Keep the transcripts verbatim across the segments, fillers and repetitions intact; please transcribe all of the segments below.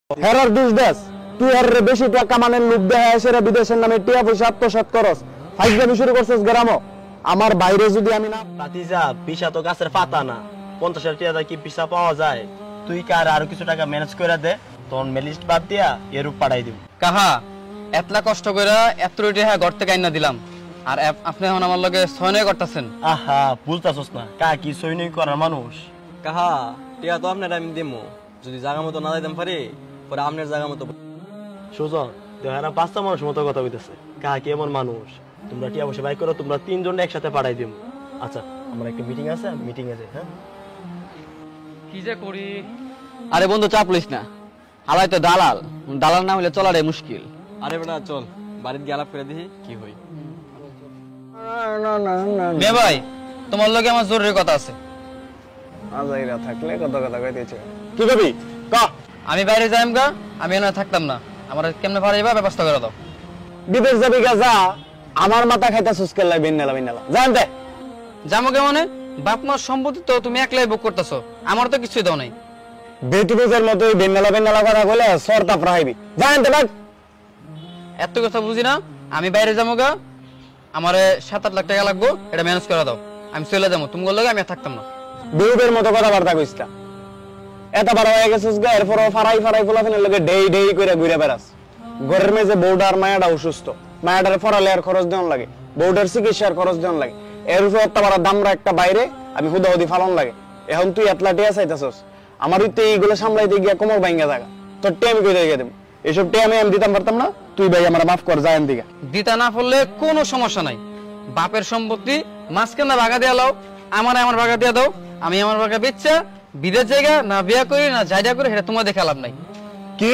হেরার দুষ দেশ তুই আর বেশি টাকা কামানের লোক দেয় সেরা বিদেশের নামে টিয়া পয়সা আত্মসাৎ করস ফাইজলামি শুরু করছিস গ্রামও আমার বাইরে যদি আমি না ভাতিজা পিসা তো গাছের পাতা না পঞ্চাশ হাজার টাকা কি পিসা পাওয়া যায় তুই কার আরো কিছু টাকা ম্যানেজ করে দে তখন মেলিস্ট বাদ দিয়া এরূপ পাঠাই দিব কাহা এতলা কষ্ট কইরা এত টাকা ঘর থেকে আইনা দিলাম আর আপনি এখন আমার লগে সয়নয় করতেছেন। আহা বুঝতাছস না কা কি সৈনিক করার মানুষ কাহা টিয়া তো আপনার আমি দিমু যদি জায়গা মতো না যাইতাম পারি পরে আপনার জায়গা মতো সুজন দেহারা পাঁচটা মানুষ মতো কথা কইতেছে কা কি এমন মানুষ তোমরা টিয়া বসে বাই করো তোমরা তিনজন একসাথে পাঠাই দিব। আচ্ছা আমার একটা মিটিং আছে মিটিং এ যাই। হ্যাঁ কি যে করি। আরে বন্ধু চাপ লইস না হালাই তো দালাল দালাল না হইলে চলারে মুশকিল। আরে বেটা চল বাড়িতে গিয়ে আলাপ করে দেখি কি হই। মে ভাই তোমার লগে আমার জরুরি কথা আছে। আজাইরা থাকলে কথা কথা কইতেছে কি কবি ক আমি বাইরে যাইম গা আমি এনে থাকতাম না আমার কেমনে ভাড়া যাবা ব্যবস্থা করে দাও। বিদেশ যাবি গা যা আমার মাথা খাইতা সুস্কেল লাগবে বিন্নালা বিন্নালা জানতে জামো কেমনে বাপ মার সম্পত্তি তো তুমি একলাই ভোগ করতেছো আমার তো কিছুই দাও নাই। বেটুবেজের মতো বিন্নালা বিন্নালা কথা কইলে সরতা প্রাইবি জানতে বাক এত কথা বুঝি না আমি বাইরে যাবো গা আমারে সাত আট লাখ টাকা লাগবো এটা ম্যানেজ করে দাও আমি চলে যাবো তুমি বললে আমি আর থাকতাম না। বেউবের মতো কথাবার্তা কইছটা এত বড় হয়ে গেছিস গা এরপর ফারাই ফারাই ফুলাফিনের লগে ডেই ডেই করে ঘুরে বেড়াস ঘরের মেজে বউডার মায়াটা অসুস্থ মায়াটার ফরালের খরচ দেওয়ান লাগে বউডার চিকিৎসার খরচ দেওয়ান লাগে এর উপর একটা বড় দামরা একটা বাইরে আমি হুদাহুদি ফালন লাগে এখন তুই এতলা টিয়া চাইতেছস আমার তো এইগুলো সামলাইতে গিয়া কোমর ভাঙ্গা জায়গা তোর টিয়া আমি কই দিয়ে দেব এসব টিয়া আমি আমি দিতাম পারতাম না তুই ভাই আমার মাফ কর যায় দিকে দিতা না পড়লে কোনো সমস্যা নাই বাপের সম্পত্তি মাঝখানে ভাগা দিয়া লাও আমার আমার ভাগা দিয়া দাও আমি আমার ভাগা বেচছা বিদেশ জায়গা না বিয়া করি না জায়গা করি সেটা তোমার দেখে লাভ নাই। কি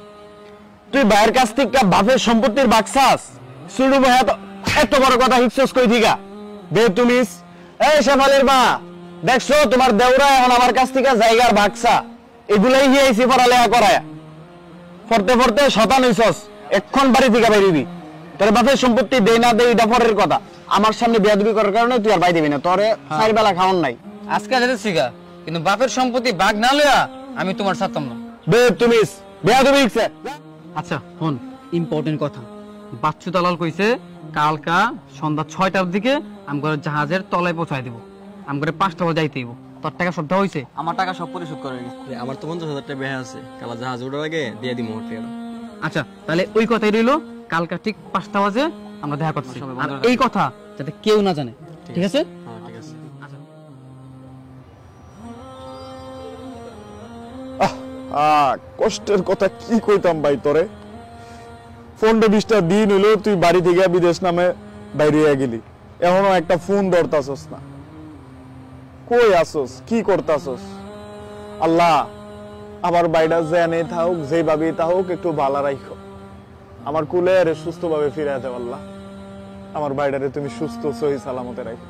তুই বাইরের কাছ থেকে বাপের সম্পত্তির বাক্সাস শুরু ভাই এত বড় কথা হিকসস কই দিগা বে তুমি এই শেফালের মা দেখছো তোমার দেওরা এখন আমার কাছ থেকে জায়গার বাক্সা এগুলাই হিয়াইছি পড়ালেখা করায় পড়তে পড়তে শতান হইছস এখন বাড়ি থেকে বাইরিবি তোর বাপের সম্পত্তি দেই না দেই এটা পরের কথা আমার সামনে বেয়াদবি করার কারণে তুই আর বাই দিবি না তোরে চার বেলা খাওয়ান নাই আজকে যেতে শিখা কিন্তু বাপের সম্পত্তি ভাগ না লইয়া আমি তোমার ছাড়তাম না। বে তুমি বেয়াদবি ইকছে আচ্ছা হন ইম্পর্টেন্ট কথা বাচ্চু দালাল কইছে কালকা সন্ধ্যা ছয়টার দিকে আমগর জাহাজের তলায় পৌঁছায় দিব আমগরে পাঁচটা বাজে যাইতে হইব তোর টাকা সবটা হইছে আমার টাকা সব পরিশোধ করে গেছে আমার তো পঞ্চাশ হাজার টাকা বেহা আছে কালা জাহাজ ওঠার আগে দিয়ে দিমু টাকা। আচ্ছা তাহলে ওই কথাই রইলো কালকা ঠিক পাঁচটা বাজে আমরা দেখা করতেছি আর এই কথা যাতে কেউ না জানে ঠিক আছে। হ্যাঁ ঠিক আছে। আচ্ছা আহ কষ্টের কথা কি কইতাম ভাই তোরে পনেরো বিশটা দিন হইলো তুই বাড়ি থেকে বিদেশ নামে বাইরে গেলি এখনো একটা ফোন ধরতাছস না কই আসস কি করতাছস আল্লাহ আমার বাইডা জেনে থাকুক যেভাবে থাকুক একটু ভালো রাখো আমার কুলে আরে সুস্থ ভাবে ফিরে যেতে আল্লাহ আমার বাইডারে তুমি সুস্থ সহি সালামতে রাখো।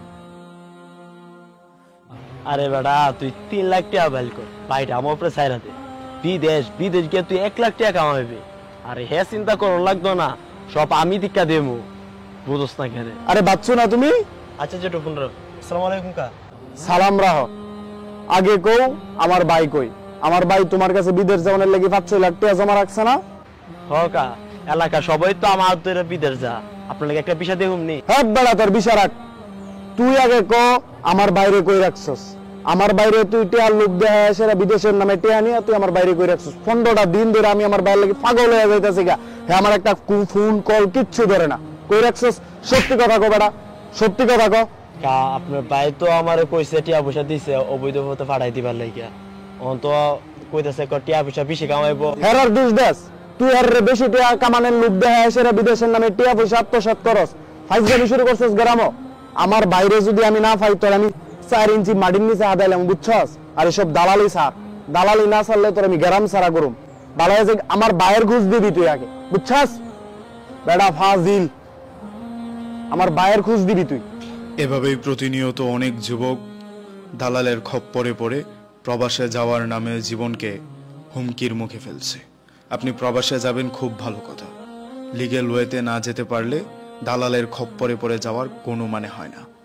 আরে বেটা তুই তিন লাখ টাকা বাইল কর বাইটা আমার উপরে ছাইরা দে বিদেশ বিদেশ গিয়ে তুই এক লাখ টাকা কামাইবি আরে হে চিন্তা করো লাগতো না সব আমি টিকা দেবো বুঝোস না কেন আরে বাচ্চু না তুমি আচ্ছা যেটা ফোন রাখ আসসালামু আলাইকুম কা সালাম রাহ আগে কও আমার ভাই কই আমার ভাই তোমার কাছে বিদেশ যাওয়ার লাগি পাঁচ ছয় লাখ টাকা জমা রাখছে না হকা এলাকা সবাই তো আমার তোর বিদেশ যা আপনার লাগে একটা বিষয় দেখুন নি হ্যাঁ বেড়া তোর বিষয় রাখ তুই আগে ক আমার বাইরে কই রাখছস আমার বাইরে তুই টিয়ার লোক দেয়া সেরা বিদেশের নামে টিয়া নিয়ে তুই আমার বাইরে কই রাখছস পনেরোটা দিন ধরে আমি আমার বাইরে লাগি পাগল হয়ে যাইতেছি গা হ্যাঁ আমার একটা ফোন কল কিচ্ছু ধরে না কই রাখছস সত্যি কথা কো বেড়া সত্যি কথা কো কা আপনার ভাই তো আমারে কইছে টিয়া পয়সা দিছে অবৈধ পথে পাঠাই দিবার লাগিয়া অন তো কইতাছে ক টিয়া পয়সা বেশি কামাইবো হেরার দুষ দেশ তুই আর বেশি টিয়া কামানের লোক দেয়া সেরা বিদেশের নামে টিয়া পয়সা আত্মসাৎ করস ফাইজলামি শুরু করছস গ্রামও আমার বাইরে যদি আমি না পাই তোর আমি চার ইঞ্চি মাটির নিচে আদাইলাম বুঝছস আর এসব দালালি সার দালালি না সারলে তোর আমি গ্রাম সারা করুম ভালো হয়েছে আমার বাইরের ঘুষ দিবি তুই আগে বুঝছস বেড়া ফাজিল আমার বাইরের ঘুষ দিবি তুই। এভাবেই প্রতিনিয়ত অনেক যুবক দালালের খপ্পরে পড়ে প্রবাসে যাওয়ার নামে জীবনকে হুমকির মুখে ফেলছে। আপনি প্রবাসে যাবেন খুব ভালো কথা, লিগ্যাল ওয়েতে না যেতে পারলে দালালের খপ্পরে পড়ে যাওয়ার কোনো মানে হয় না।